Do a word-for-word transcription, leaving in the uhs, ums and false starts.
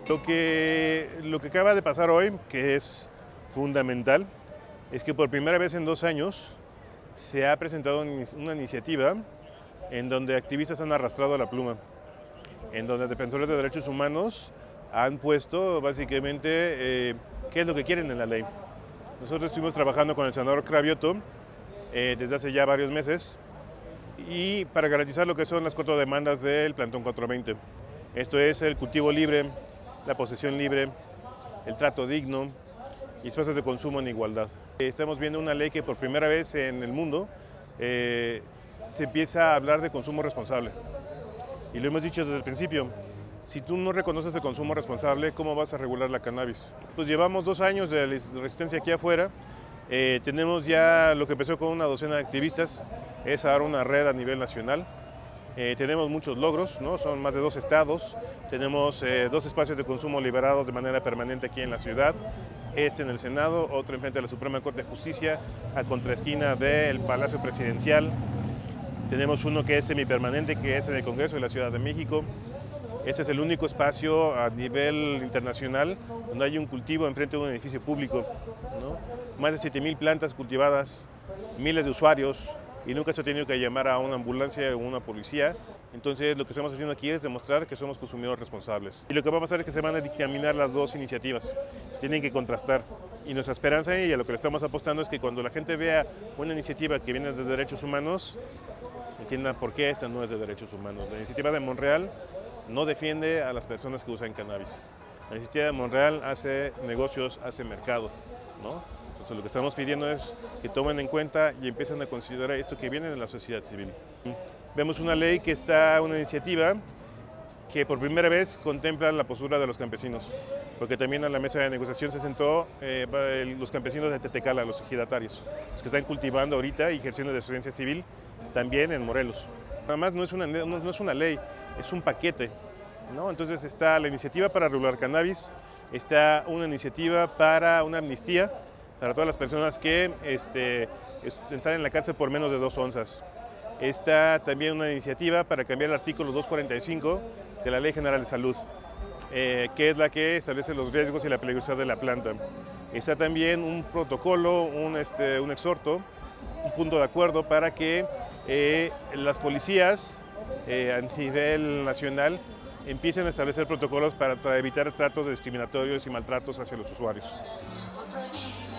Lo que, lo que acaba de pasar hoy, que es fundamental, es que por primera vez en dos años se ha presentado una iniciativa en donde activistas han arrastrado la pluma, en donde defensores de derechos humanos han puesto básicamente eh, qué es lo que quieren en la ley. Nosotros estuvimos trabajando con el senador Cravioto eh, desde hace ya varios meses y para garantizar lo que son las cuatro demandas del Plantón cuatrocientos veinte. Esto es el cultivo libre, la posesión libre, el trato digno y espacios de consumo en igualdad. Estamos viendo una ley que por primera vez en el mundo eh, se empieza a hablar de consumo responsable. Y lo hemos dicho desde el principio, si tú no reconoces el consumo responsable, ¿cómo vas a regular la cannabis? Pues llevamos dos años de resistencia aquí afuera, eh, tenemos ya lo que empezó con una docena de activistas, es ahora una red a nivel nacional. Eh, tenemos muchos logros, ¿no? Son más de dos estados, tenemos eh, dos espacios de consumo liberados de manera permanente aquí en la ciudad, este en el Senado, otro enfrente de la Suprema Corte de Justicia, a contraesquina del Palacio Presidencial. Tenemos uno que es semipermanente, que es en el Congreso de la Ciudad de México. Este es el único espacio a nivel internacional donde hay un cultivo enfrente de un edificio público, ¿no? Más de siete mil plantas cultivadas, miles de usuarios, y nunca se ha tenido que llamar a una ambulancia o una policía. Entonces lo que estamos haciendo aquí es demostrar que somos consumidores responsables. Y lo que va a pasar es que se van a dictaminar las dos iniciativas, tienen que contrastar. Y nuestra esperanza y a lo que le estamos apostando es que cuando la gente vea una iniciativa que viene de derechos humanos, entienda por qué esta no es de derechos humanos. La iniciativa de Monreal no defiende a las personas que usan cannabis. La iniciativa de Monreal hace negocios, hace mercado, ¿no? Entonces lo que estamos pidiendo es que tomen en cuenta y empiecen a considerar esto que viene de la sociedad civil. Vemos una ley que está, una iniciativa que por primera vez contempla la postura de los campesinos, porque también a la mesa de negociación se sentó eh, los campesinos de Tetecala, los ejidatarios, los que están cultivando ahorita y ejerciendo desobediencia civil también en Morelos. Nada más no es una, no, no es una ley, es un paquete, ¿no? Entonces está la iniciativa para regular cannabis, está una iniciativa para una amnistía para todas las personas que este, entran en la cárcel por menos de dos onzas. Está también una iniciativa para cambiar el artículo doscientos cuarenta y cinco de la Ley General de Salud, eh, que es la que establece los riesgos y la peligrosidad de la planta. Está también un protocolo, un, este, un exhorto, un punto de acuerdo para que eh, las policías eh, a nivel nacional empiecen a establecer protocolos para, para evitar tratos discriminatorios y maltratos hacia los usuarios.